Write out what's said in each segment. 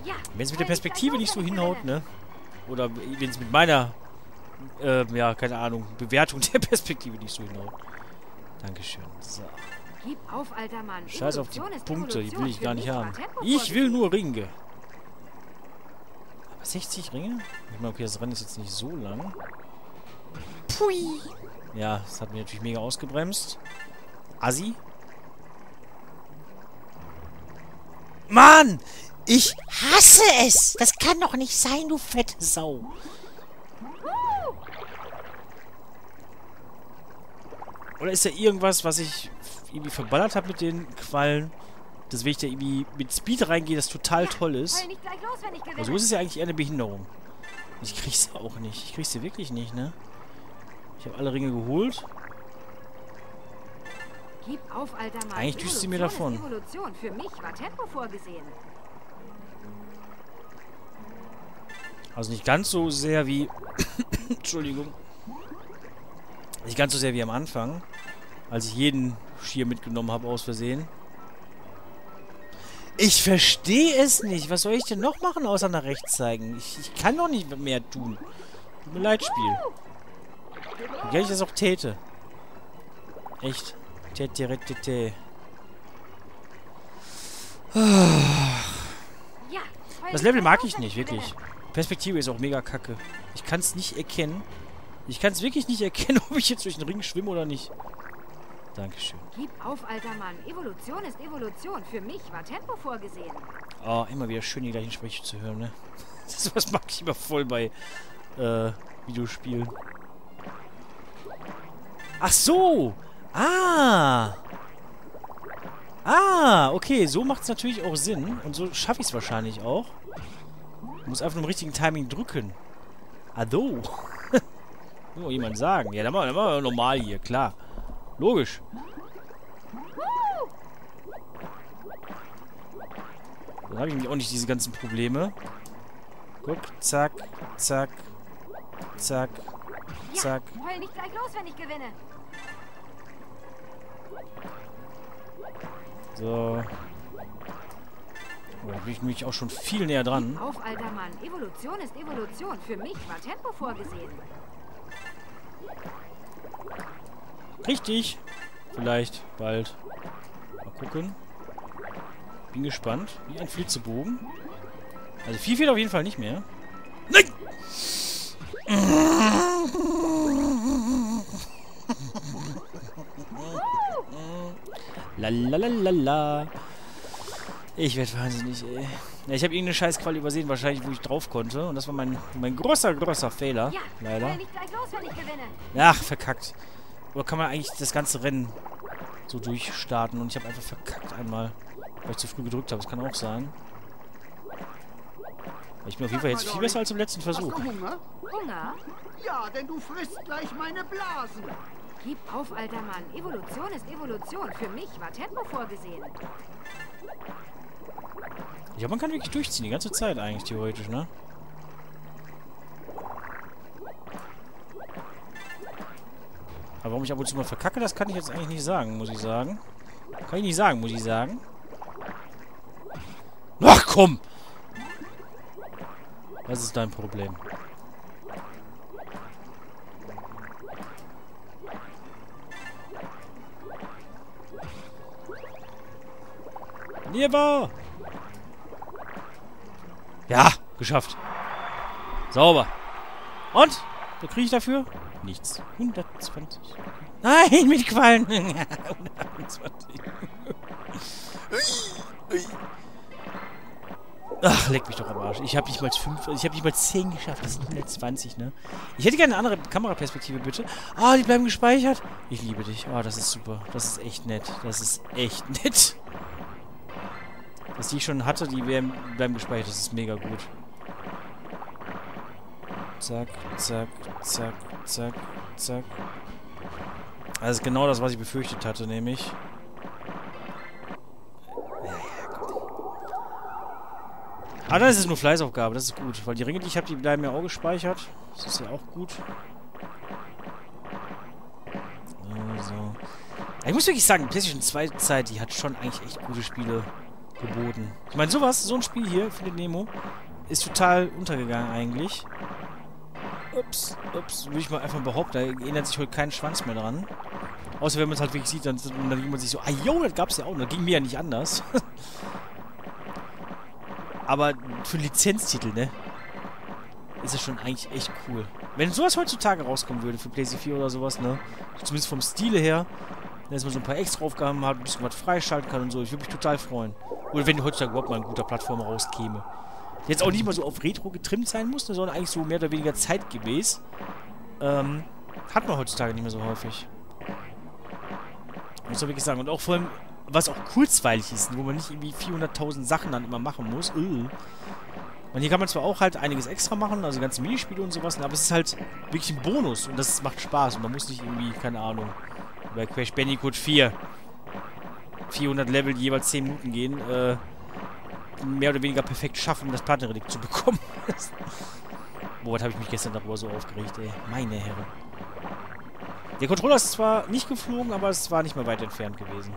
Wenn es mit der Perspektive nicht so hinhaut, ne? Oder wenn es mit meiner, ja, keine Ahnung, Bewertung der Perspektive nicht so hinhaut. Dankeschön. So. Gib auf, alter Mann. Scheiß auf die Evolution ist Punkte, die Evolution. will ich gar Für nicht mich war haben. Tempo Ich will vorgesehen. nur Ringe. Aber 60 Ringe? Ich meine, okay, das Rennen ist jetzt nicht so lang. Pui! Ja, das hat mich natürlich mega ausgebremst. Assi. Mann! Ich hasse es! Das kann doch nicht sein, du fette Sau. Oder ist da irgendwas, was ich irgendwie verballert habe mit den Quallen? Das will ich da irgendwie mit Speed reingehe, das total toll ist. Heul nicht gleich los, wenn ich gewinne. Aber so ist es ja eigentlich eher eine Behinderung. Ich krieg's auch nicht. Ich krieg's sie wirklich nicht, ne? Ich habe alle Ringe geholt. Gib auf, alter Mann. Eigentlich düst sie mir davon. Evolution. Für mich war Tempo vorgesehen. Also nicht ganz so sehr wie... Entschuldigung. Nicht ganz so sehr wie am Anfang. Als ich jeden Schier mitgenommen habe aus Versehen. Ich verstehe es nicht. Was soll ich denn noch machen, außer nach rechts zeigen? Ich kann doch nicht mehr tun. Tut mir leid, Spiel. Wie gerne ich das auch täte. Echt. Täte. Ja, Das Level mag ich nicht, wirklich. Perspektive ist auch mega kacke. Ich kann es nicht erkennen. Ich kann es wirklich nicht erkennen, ob ich jetzt durch den Ring schwimme oder nicht. Dankeschön. Gib auf, alter Mann. Evolution ist Evolution. Für mich war Tempo vorgesehen. Oh, immer wieder schön, die gleichen Sprüche zu hören, ne? Das mag ich immer voll bei Videospielen. Ach so! Okay, so macht es natürlich auch Sinn. Und so schaffe ich es wahrscheinlich auch. Ich muss einfach nur im richtigen Timing drücken. So. Muss jemand sagen. Ja, dann machen wir normal hier, klar. Logisch. Dann habe ich nämlich auch nicht diese ganzen Probleme. Guck, zack, zack, zack, zack. Ja, heul nicht gleich los, wenn ich gewinne. So. Oh, da bin ich nämlich auch schon viel näher dran. Gib auf, alter Mann. Evolution ist Evolution. Für mich war Tempo vorgesehen. Richtig. Vielleicht bald. Mal gucken. Bin gespannt. Wie ein Flitzebogen. Also viel fehlt auf jeden Fall nicht mehr. Nein! Lalalala. Ich werde wahnsinnig, ey. Ja, ich habe irgendeine Scheißqual übersehen, wahrscheinlich, wo ich drauf konnte. Und das war mein großer Fehler. Ja, leider. heul nicht gleich los, wenn ich gewinne. Ach, verkackt. Oder kann man eigentlich das ganze Rennen so durchstarten? Und ich habe einfach verkackt einmal, weil ich zu früh gedrückt habe. Das kann auch sein. Ich bin auf jeden Fall jetzt viel besser als im letzten Versuch. Hast du Hunger? Hunger? Ja, denn du frisst gleich meine Blasen. Gib auf, alter Mann. Evolution ist Evolution. Für mich war Tempo vorgesehen. Ja, man kann wirklich durchziehen, die ganze Zeit eigentlich, theoretisch, ne? Aber warum ich ab und zu mal verkacke, das kann ich jetzt eigentlich nicht sagen, muss ich sagen. Kann ich nicht sagen, muss ich sagen. Ach, komm! Was ist dein Problem? Never! Ja, geschafft. Sauber. Und? Was kriege ich dafür? Nichts. 120. Nein, mit Quallen. 120. Ach, leck mich doch am Arsch. Ich habe nicht mal 5, ich habe nicht mal 10 geschafft. Das sind 120, ne? Ich hätte gerne eine andere Kameraperspektive, bitte. Ah, die bleiben gespeichert. Ich liebe dich. Oh, das ist super. Das ist echt nett. Das ist echt nett. Dass die ich schon hatte, die bleiben gespeichert. Das ist mega gut. Zack, zack, zack, zack, zack. Das ist genau das, was ich befürchtet hatte, nämlich. Ah, dann ist es nur Fleißaufgabe. Das ist gut. Weil die Ringe, die ich habe, die bleiben ja auch gespeichert. Das ist ja auch gut. So. Ich muss wirklich sagen, PlayStation 2 Zeit, die hat schon eigentlich echt gute Spiele geboten. Ich meine, sowas, so ein Spiel hier, Findet Nemo, ist total untergegangen eigentlich. Ups, würde ich mal einfach behaupten. Da erinnert sich heute kein Schwanz mehr dran. Außer wenn man es halt wirklich sieht, dann denkt man sich so, ah jo, das gab's ja auch. Das ging mir ja nicht anders. Aber für Lizenztitel, ne? Ist das schon eigentlich echt cool. Wenn sowas heutzutage rauskommen würde, für PlayStation 4 oder sowas, ne? Zumindest vom Stile her, dass man so ein paar extra Aufgaben hat, ein bisschen was freischalten kann und so. Ich würde mich total freuen. Oder wenn heutzutage überhaupt mal ein guter Plattform rauskäme. Jetzt auch nicht mal so auf Retro getrimmt sein muss, sondern eigentlich so mehr oder weniger zeitgemäß. Hat man heutzutage nicht mehr so häufig. Muss man wirklich sagen. Und auch vor allem, was auch kurzweilig ist, wo man nicht irgendwie 400.000 Sachen dann immer machen muss. Und hier kann man zwar auch halt einiges extra machen, also ganze Minispiele und sowas, aber es ist halt wirklich ein Bonus und das macht Spaß. Und man muss nicht irgendwie, keine Ahnung, bei Crash Bandicoot 4 400 Level jeweils 10 Minuten gehen, mehr oder weniger perfekt schaffen, um das Platinenrelikt zu bekommen. Boah, was habe ich mich gestern darüber so aufgeregt, ey. Meine Herren. Der Controller ist zwar nicht geflogen, aber es war nicht mehr weit entfernt gewesen.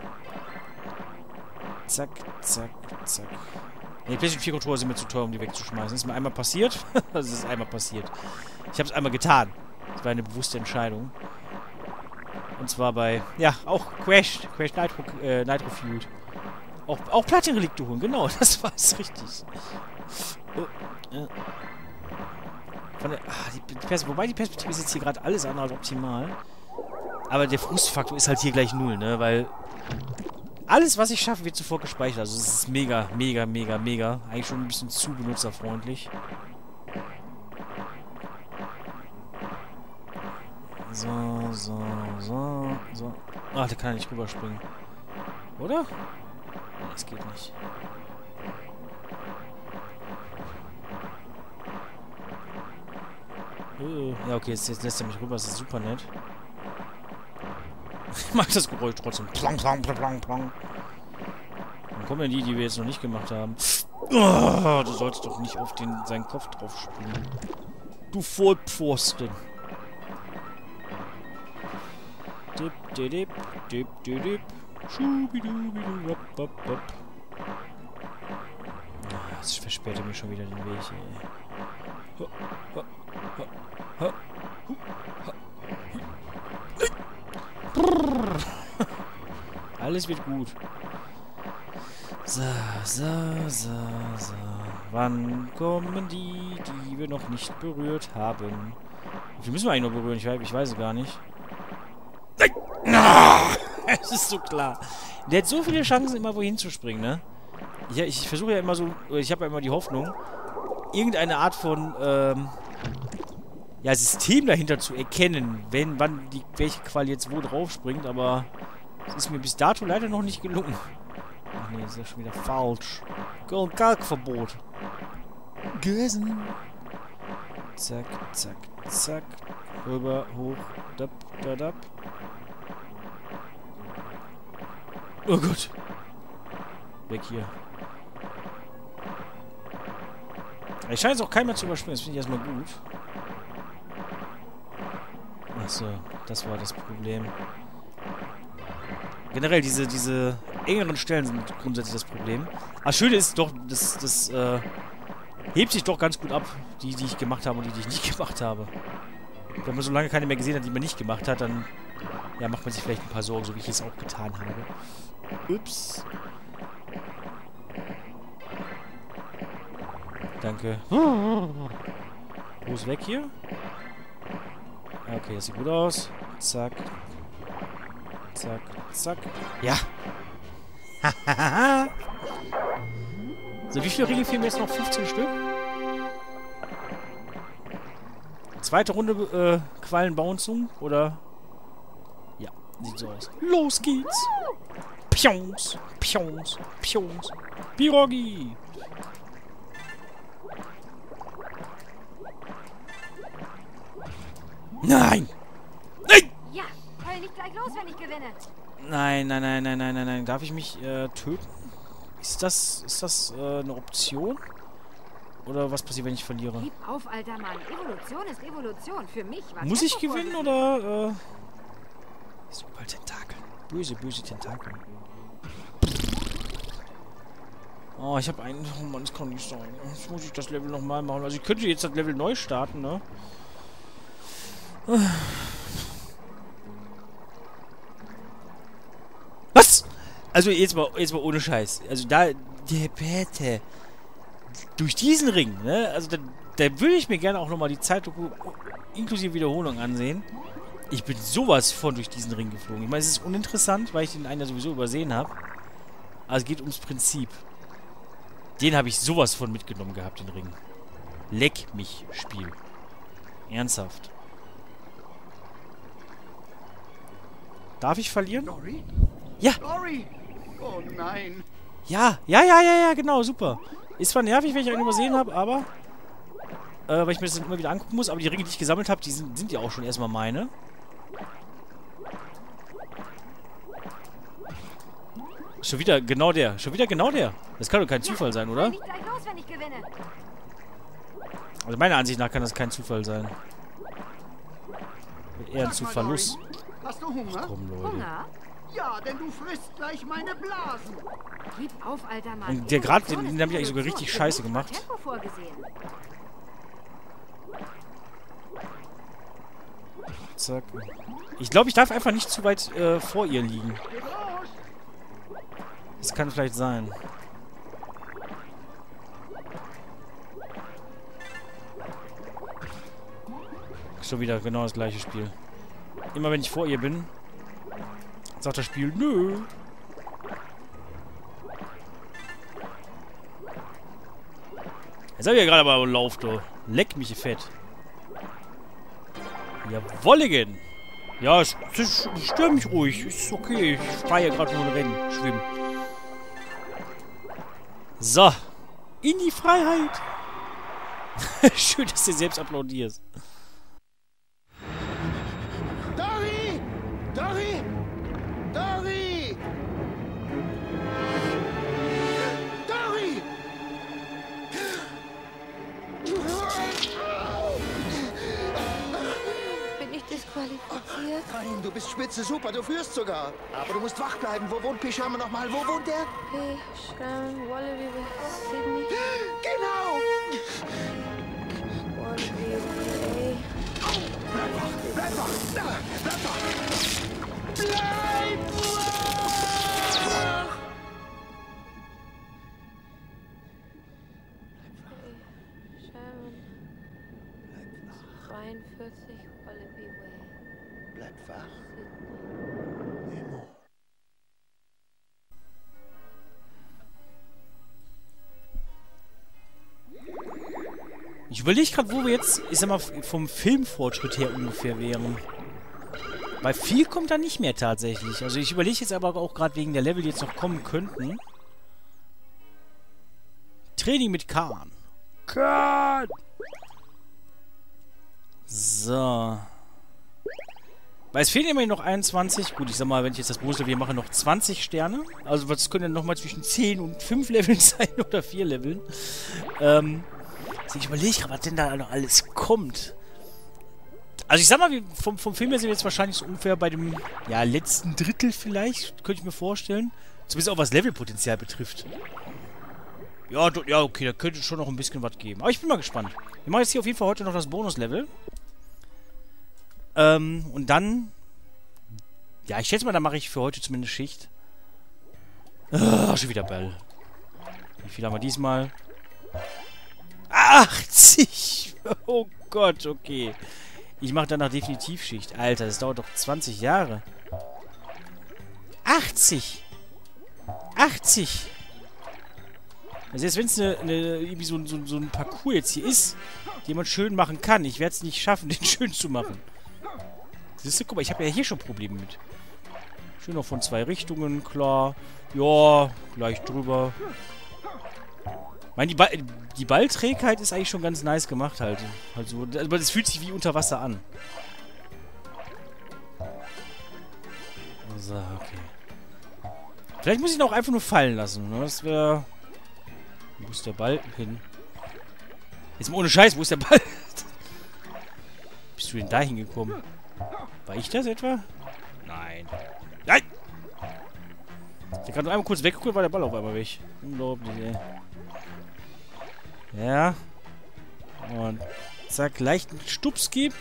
Zack, zack, zack. Die PlayStation 4 Controller sind mir zu teuer, um die wegzuschmeißen. Das ist mir einmal passiert. Das ist einmal passiert. Ich habe es einmal getan. Das war eine bewusste Entscheidung. Und zwar bei, ja, auch Crash Nitro Fueled. Auch Platinenrelikte holen, genau, das war's richtig. Wobei die Perspektive ist jetzt hier gerade alles andere als optimal. Aber der Frustfaktor ist halt hier gleich 0, ne, weil alles, was ich schaffe, wird sofort gespeichert. Also es ist mega, mega, mega, mega. Eigentlich schon ein bisschen zu benutzerfreundlich. So. Ach, der kann ja nicht rüberspringen. Oder? Nee, es geht nicht. Ja, okay, jetzt lässt er mich rüber. Das ist super nett. Ich mag das Geräusch trotzdem. Plong, plong, plong, plong, plong. Dann kommen ja die wir jetzt noch nicht gemacht haben. Oh, du sollst doch nicht auf seinen Kopf drauf springen. Du Vollpfosten. Dip, dip, dip, dip, dip, dip. Schubidubidu, wop, wop, wop. Das versperrt er mir schon wieder den Weg, ey. Ho, ho, ho, ho, hu, ho, hi. Alles wird gut. So. Wann kommen die wir noch nicht berührt haben? Wie viel müssen wir eigentlich noch berühren? Ich weiß es gar nicht. Es ist so klar. Der hat so viele Chancen, immer wohin zu springen, ne? Ich versuche ja immer so, ich habe ja immer die Hoffnung, irgendeine Art von, ja, System dahinter zu erkennen, welche Quali jetzt wo drauf springt, aber es ist mir bis dato leider noch nicht gelungen. Ach nee, das ist ja schon wieder falsch. Kalkverbot. Gesen. Zack, zack, zack. Rüber, hoch, dab, dab. Oh Gott. Weg hier. Ich scheine es auch keiner zu überspringen. Das finde ich erstmal gut. Achso, das war das Problem. Generell, diese engeren Stellen sind grundsätzlich das Problem. Aber schön ist doch, das hebt sich doch ganz gut ab, die ich gemacht habe und die ich nicht gemacht habe. Wenn man so lange keine mehr gesehen hat, die man nicht gemacht hat, dann ja, macht man sich vielleicht ein paar Sorgen, so wie ich es auch getan habe. Ups. Danke. Wo ist weg hier? Okay, das sieht gut aus. Zack. Zack, zack. Ja. So, wie viele Ringe fehlen mir jetzt noch? 15 Stück? Zweite Runde Quallenbouncing, oder? Ja, sieht so aus. Los geht's! Pions, Pions, Pions. Pirogi! Nein! Nein! Ja, heul nicht gleich los, wenn ich gewinne. Nein. Darf ich mich töten? Ist das eine Option? Oder was passiert, wenn ich verliere? Gib auf, alter Mann. Evolution ist Evolution. Für mich war Muss ich gewinnen, oder ist überall Tentakel. Böse Tentakel. Oh, ich habe einen... Oh Mann, das kann nicht sein. Jetzt muss ich das Level nochmal machen. Also ich könnte jetzt das Level neu starten, ne? Was? Also jetzt mal ohne Scheiß. Also da... Bitte. Durch diesen Ring, ne? Also da würde ich mir gerne auch nochmal die Zeitdoku inklusive Wiederholung ansehen. Ich bin sowas von durch diesen Ring geflogen. Ich meine, es ist uninteressant, weil ich den einen ja sowieso übersehen habe. Aber es geht ums Prinzip. Den habe ich sowas von mitgenommen gehabt, den Ring. Leck mich, Spiel. Ernsthaft. Darf ich verlieren? Dory? Ja. Dory! Oh nein. Ja, genau, super. Ist zwar nervig, wenn ich einen übersehen habe, aber... weil ich mir das dann immer wieder angucken muss. Aber die Ringe, die ich gesammelt habe, die sind ja auch schon erstmal meine. Schon wieder genau der. Schon wieder genau der. Das kann doch kein Zufall sein, oder? Nicht gleich los, wenn ich gewinne. Also meiner Ansicht nach kann das kein Zufall sein. Eher ein Sag mal, Zufallus. Dory, hast du Hunger? Komm, Leute. Hunger? Ja, denn du frisst gleich meine Blasen. Gib auf, alter Mann. Und der gerade, Evolution den ist habe ich eigentlich sogar Evolution. richtig Für scheiße mich war gemacht. Tempo vorgesehen. Zack. Ich glaube, ich darf einfach nicht zu weit vor ihr liegen. Geh raus. Das kann vielleicht sein. Schon wieder genau das gleiche Spiel. Immer wenn ich vor ihr bin, sagt das Spiel, nö. Jetzt hab ich ja gerade aber Lauf, du. Leck mich fett. Jawolligen. Ja, stör mich ruhig. Ist okay. Ich fahre ja gerade nur ein Rennen. Schwimmen. So. In die Freiheit. Schön, dass du selbst applaudierst. Dory! Dory! Dory! Dory! Bin ich disqualifiziert? Nein, du bist spitze, super, du führst sogar. Aber du musst wach bleiben. Wo wohnt Pyjama nochmal? Wo wohnt der? Hey, Sharon, Wallaby, Sydney, Genau! Wallaby, hey. Bleib wach! Bleib wach! Bleib wach! Sharon, 42, Wallaby Way, Bleib wach! Sydney. Nemo. Ich überlege gerade, wo wir jetzt, ich sag mal, vom Filmfortschritt her ungefähr wären. Weil viel kommt da nicht mehr tatsächlich. Also ich überlege jetzt aber auch gerade wegen der Level, die jetzt noch kommen könnten. Training mit Khan. Khan! So. Weil es fehlen immerhin noch 21. Gut, ich sag mal, wenn ich jetzt das Bonuslevel mache, noch 20 Sterne. Also was können denn nochmal zwischen 10 und 5 Leveln sein oder 4 Leveln. Also ich überlege, was denn da noch alles kommt. Also ich sag mal, vom Film her sind wir jetzt wahrscheinlich so ungefähr bei dem letzten Drittel vielleicht, könnte ich mir vorstellen. Zumindest auch was Levelpotenzial betrifft. Ja, okay, da könnte schon noch ein bisschen was geben. Aber ich bin mal gespannt. Wir machen jetzt hier auf jeden Fall heute noch das Bonuslevel. Und dann... Ja, ich schätze mal, da mache ich für heute zumindest Schicht. Schon wieder Ball. Wie viel haben wir diesmal? 80! Oh Gott, okay. Ich mache danach definitiv Schicht. Alter, das dauert doch 20 Jahre. 80! 80! Also jetzt, wenn es irgendwie so ein Parcours jetzt hier ist, den man schön machen kann. Ich werde es nicht schaffen, den schön zu machen. Siehst du, guck mal, ich habe ja hier schon Probleme mit. Schön noch von 2 Richtungen, klar. Ja, gleich drüber. Ich meine, die Ballträgheit ist eigentlich schon ganz nice gemacht halt. Also, aber das fühlt sich wie unter Wasser an. So, okay. Vielleicht muss ich ihn auch einfach nur fallen lassen. Ne? Das wäre... Wo ist der Ball hin? Jetzt mal ohne Scheiß, wo ist der Ball? Bist du denn da hingekommen? War ich das etwa? Nein. Nein! Der kann nur einmal kurz weggucken, war der Ball auf einmal weg. Unglaublich, ey. Ja. Und zack, leichten Stups geben.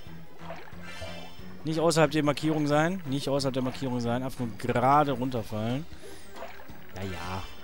Nicht außerhalb der Markierung sein. Nicht außerhalb der Markierung sein. Einfach nur gerade runterfallen. Ja, ja.